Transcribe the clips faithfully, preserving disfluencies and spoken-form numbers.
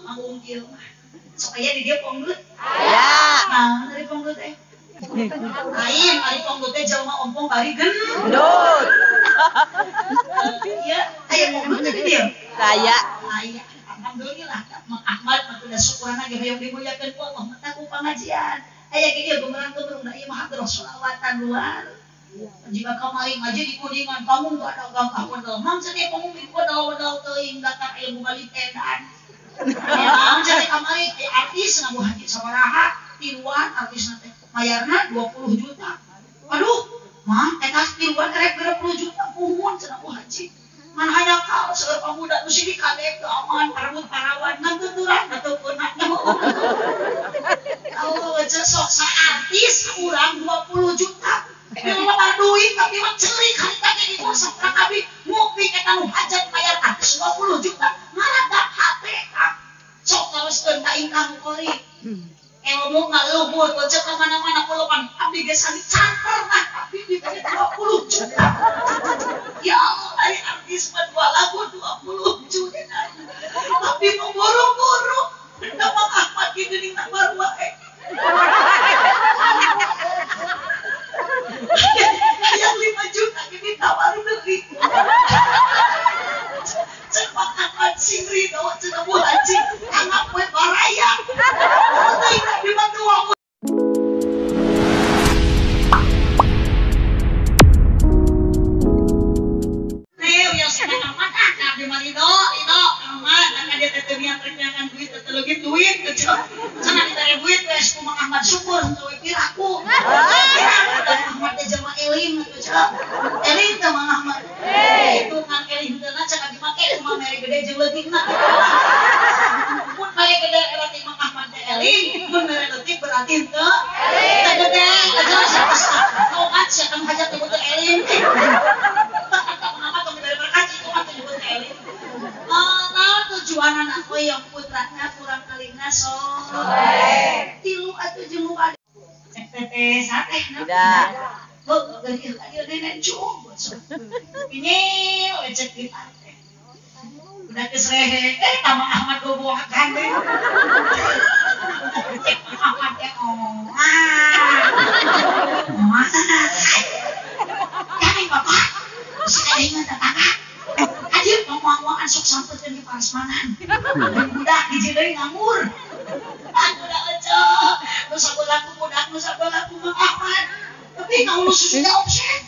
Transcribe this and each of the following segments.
ngomong kieu mah. Sok aya di dieu ponggut. Aya. Nah, dari ponggut teh. Lain, ari ponggut teh jelema ompong bari gendut. Iya, aya ponggut teh di dieu. Aya. Aya. Alhamdulillah, Mang Ahmad mah teu syukuran ge hoyong dimuliakeun ku Allah mah ku pengajian. Aya ge ieu gumerang keberungna ieu mah hadroh sholawatan luar. Jika kamari ngaji di kuningan kamu gak ada gagah modal. Mang jadi kamu mikir modal-modal teuing datang ilmu balik edan. Ya, mang jadi kamari artis ngabu haji sabaraha tiluan artis nanti bayarna dua puluh juta. Aduh, mang eta tiluan karek dua puluh juta puhun cenah bu haji. Man hanya kau seueur pamuda nu sidi kadek teu aman parebut parawan ngan tuturan atuh peunaknya. Kalau aja sok sa artis urang dua puluh juta. Ngeluar duit tapi mah cerik hari tadi di kosong kami ngopi kita nu hajat bayar atas dua puluh juta ngaradak H P kak sok terus tentang ingkang kori ilmu ngaluhur bocah kemana-mana puluhan abdi gesan canter nah tapi di dua puluh juta ya Allah dari artis buat dua lagu dua puluh juta tapi mau buru-buru nama Ahmad gitu nih nama ruang yang lima juta ini tawarin beli cepat akan singri tahu cepat bu haji anak kue baraya tidak dibantu aku Leo yang sedang amat akar di marido itu amat akan dia tetemian terkenyakan duit tetelugin duit kecil sana ditarik duit wes ku Mang Ahmad syukur untuk piraku Ahmad teh jelema eling atuh cenah. Eling teh Mang Ahmad. Itu kan eling teh na cenah dipake cuma mere gede jeung leutikna. Mun mere gede berarti Mang Ahmad teh eling, mun mere leutik berarti teu eling. Teh gede aja sapa tobat sia kan hajat teh teu eling. Tak kenapa tong mere berkat itu mah teh teu eling. Nah, tujuan anak hoyong putrana kurang kalingna soleh. Tilu atuh jeung muka Tete sate, tidak. Oh, gini lagi nenek cung. Ini lecet di pantai. Udah kesrehe, eh Mang Ahmad gue bawa gandeng. Cek Mang Ahmad ya ngomong, ah, masa nasi? Jangan bapak, saya ingat tetangga. Aja ngomong-ngomongan sok sampetin di parasmanan. Budak di jilai nganggur. Aku udah aja, nusa belaku budak, nusa belaku Mang Ahmad. Tapi kau lu susunya opsen.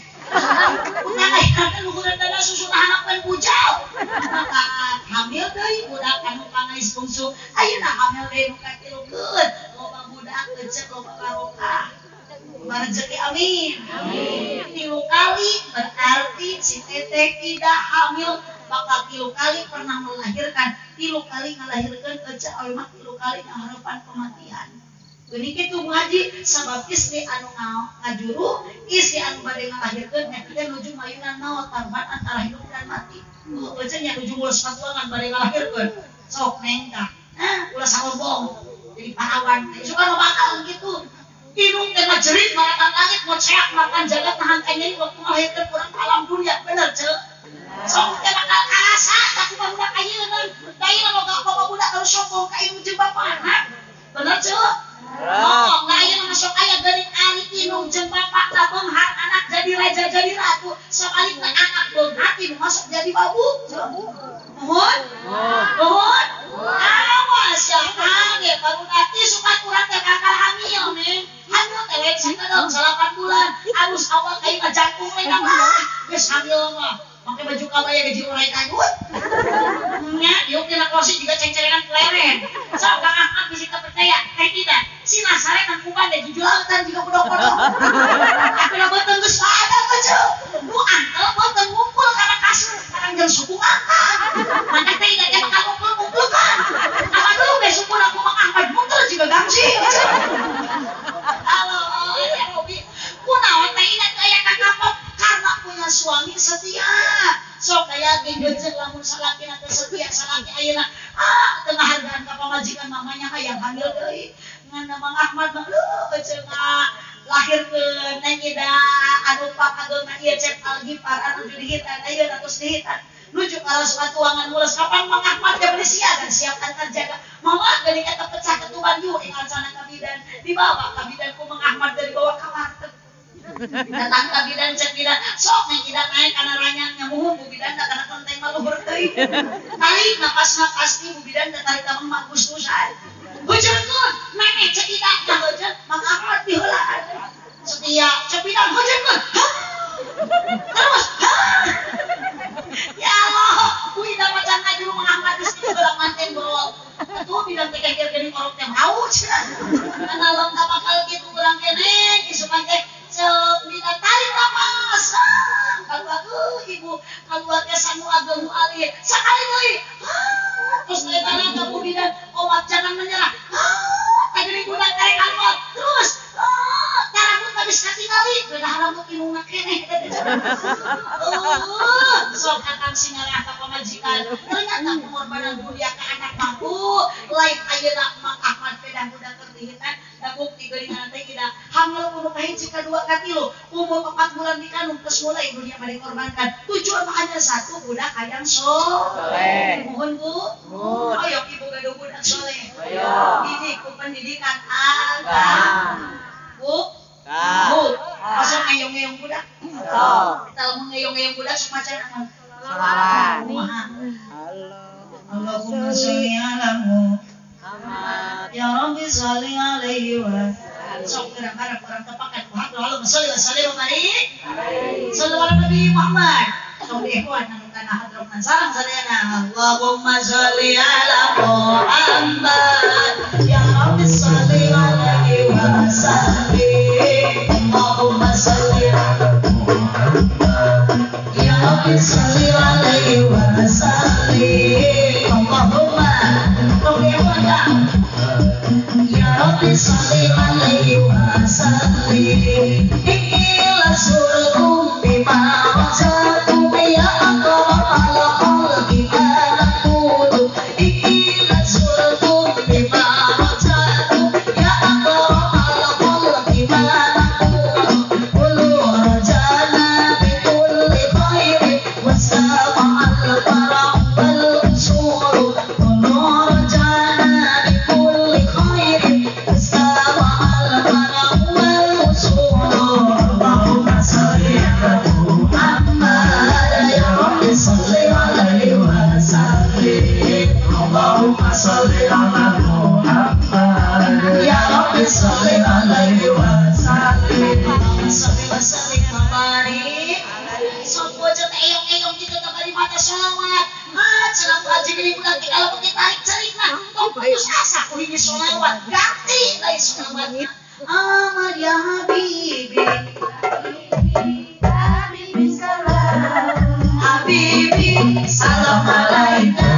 Punya ikan luhuran dana susu anak pen bujau. Maka hamil deh budak anu pangais bungsu. Ayeuna hamil deh nuka tilukeun. Loba budak lecek loba barokah. Rezeki amin. Amin. Tilu kali berarti si Teteh tidak hamil. Maka tilu kali pernah melahirkan. Tilu kali ngelahirkan ecek awe mah tilu kali harapan kematian. Gini kitu Bu Haji sabab istri anu ngajuru, istri anu bade ngalahirkeun nya teh nuju mayunan maot tarbat antara hidup dan mati. Oh, ecek nya nuju ulas patuangan bade ngalahirkeun. Sok nengka. Nah, ulah sarombong. Jadi parawan. Suka nu bakal gitu. Hidung teh ngajerit marakan langit mau ceak makan jagat nahan kanyai waktu ngalahirkeun urang alam dunia bener ceu. Sok teh bakal karasa tapi budak ayeuna. Daina boga apa budak harus sombong ka ibu jeung bapana. Bener ceu. Oh, ngaya masuk ayat dari ari inung jeung bapak ka beunghar anak jadi raja jadi ratu, sabalikna anak beunghar inu masuk jadi babu. Mohon. Mohon. Awas ya kage parunati suka kurang teh bakal hamil nih. Hamil teh we sakedeng salapan bulan. Alus awal kayu ka jantung we mah. Geus hamil mah. Make baju kabaya gaji urai kadut. Nya yuk dina kloset juga ceng-cengan peleren. Sok Kang Ahmad bisa percaya, teh tidak. Si Nasare kan bukan deh jujuran juga bodok-bodok. Tapi lah boten geus ada aja. Nu antel boten ngumpul karena kasur, karena jeung suku angkat. Maka teh tidak dia bakal ngumpul-ngumpul kan. Apa dulu besok pun aku Mang Ahmad muter juga gangsi. Halo, ya Robi. Kunaon teh ingat aya kakak karena punya suami setia. Sok daya gendeut lamun salaki teh setia salaki ayeuna ah tengah hargaan ka pamajikan mamanya hayang hamil deui. Ngan Mang Ahmad mah leuh cenah lahirkeun neng ida anu pak agama ieu cep algifar anu dihitan ayeuna tos dihitan. Nuju kalau sepatuangan mulus kapan Mang Ahmad teh bersih kan siapkan terjaga. Mau dibawa ka bidanku Mang Ahmad dari bawah kamar. Datang ka bidan cek bidan sok nih kita naik karena ranyangnya muhun bu bidan da kana konteng maluhur teuing. Tarik napas-napas nih bu bidan da tarik ka Mang Gustusan. Hujankeun nenek cek ida da hujan Mang Ahmad diheulaan. Setia cek bidan hujankeun. Terus ya Allah, ku ida macan aja Mang Ahmad geus digeulak manten brol. Atuh bidan teh kekir geuning orok teh mau cenah. Kana lengkap bakal kitu urang keneh isupan teh cek bidan tarik napas. Kalau aku ibu keluarga sanu ageng ali sakali deui. Terus eta na bu bidan omat jangan menyerah. Tadi budak karek angkot terus tarangut habis katingali udah rambut imungna keneh. Sok kakang singarah ka pamajikan ternyata pengorbanan mulia ka anak mampu lain ayeuna Mang Ahmad pedang budak kerdihitan da bukti geuningan teh ida hamil kudu kahiji kadua katilu umur empat bulan dikandung geus mulai dunia bade korbankan tujuan makanya satu budak hayang soleh. Mohon Bu. Ayo ibu gaduh budak soleh. Ayo. Didik ku pendidikan agama. Bu. Bu. Asal ngeyong-ngeyong budak. Kita mau ngeyong-ngeyong budak semacam apa? Salah. Allahumma sholli ala Muhammad. Ya Rabbi sholli alaihi wa sok barang-barang orang tepakan Allahumma sholli wa sallim wa barik. Sallallahu ala Nabi Muhammad. Sok ikhwan anu kana hadronan sareng sadayana. Allahumma sholli ala Muhammad. Ya Rabbi sholli alaihi wa sallim. Allahumma sholli ala Ya Rabbi sholli alaihi wa sallim. Allahumma Ya Rabbi sholli alaihi wa sallim. Ila surkum bima wajatu ya aqrab al-qalbi malakut. Ila surkum bima wajatu ya aqrab al-qalbi malakut. Qulu rajana bi kulli khairin wasama al-farah wal usul. Qulu rajana bi kulli khairin wasama al-farah wal usul. Allahumma sholli ala Muhammad. Ya Rabbi sholli alaihi wa sallim. Allahumma sholli ala Muhammad. Ya Rabbi sholli alaihi wa sallim. Sholli wa sallim wa barik. Sok wajah eyong-eyong gitu kabari mata sholawat. Ah, cenah haji geuning budak teh kalau pakai tarik carikna. Tong putus asa ku hiji sholawat. Ganti lain sholawatna. Ahmad ya Habibi. Habibi salam. Habibi salam alaika.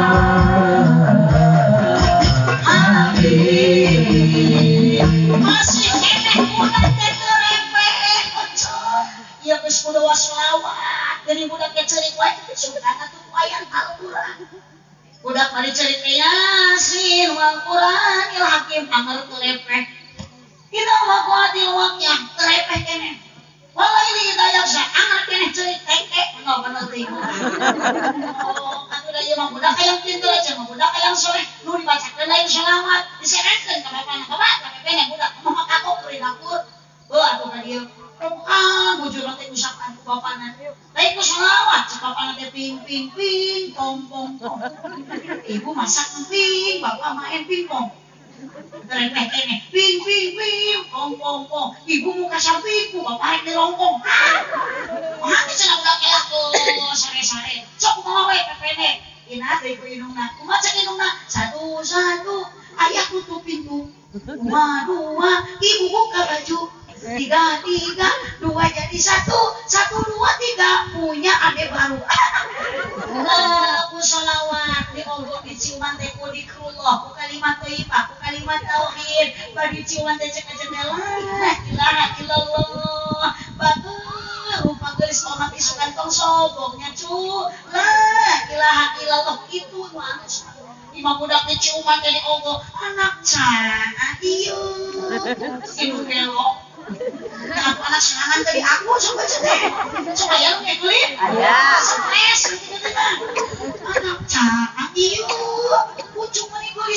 Habibi masih keneh budak teh terempeh. Ieu geus kudu sholawat. Geuning budak teh cerik wae sugan atuh wayang Al-Qur'an. Budak bari cerik Yasin wal Qur'anil Hakim anger terempeh. Kita mah kuatil waknya terepeh keneh. Walau ini daya sa anger keneh cerik teke enggak bener teh. Oh, atuh da ieu mah budak hayang pinter aja mah budak hayang soleh nu dibacakeun lain sholawat diseretkeun ka bapana ka bapak keneh budak mah kakok keur dapur. Heuh atuh ka dieu. Rokan bujur teh usapan ku bapana. Lain ku sholawat cek bapana teh ping ping ping pong pong pong. Ibu masak ping, bapak main pingpong. Terempeh keneh ping ping ping pong pong pong. Ibu muka sampingku bapak rek dirongkong. Mah cenah budak elak tuh sare-sare. Sok kumaha we pepene. Ina deui ku indungna. Kumaha cek indungna? Satu satu ayah tutup pintu. Dua dua ibu buka baju. Tiga tiga dua jadi satu satu dua tiga punya adik baru. Aku sholawat di Allah di ciuman teh ku dikrullah ku kalimat thayyibah ku kalimat tauhid bari ciuman teh cek jendela la ilaha illallah batur rupa geus omat isukan tong sobongnya cu la ilaha illallah itu nu anu lima budak teh ciuman teh di Allah anak cana ieu ieu belok. Kenapa anak serangan tadi aku coba cete coba ya lu kayak kulit stres gitu gitu anak cak iyo pucuk mani kulit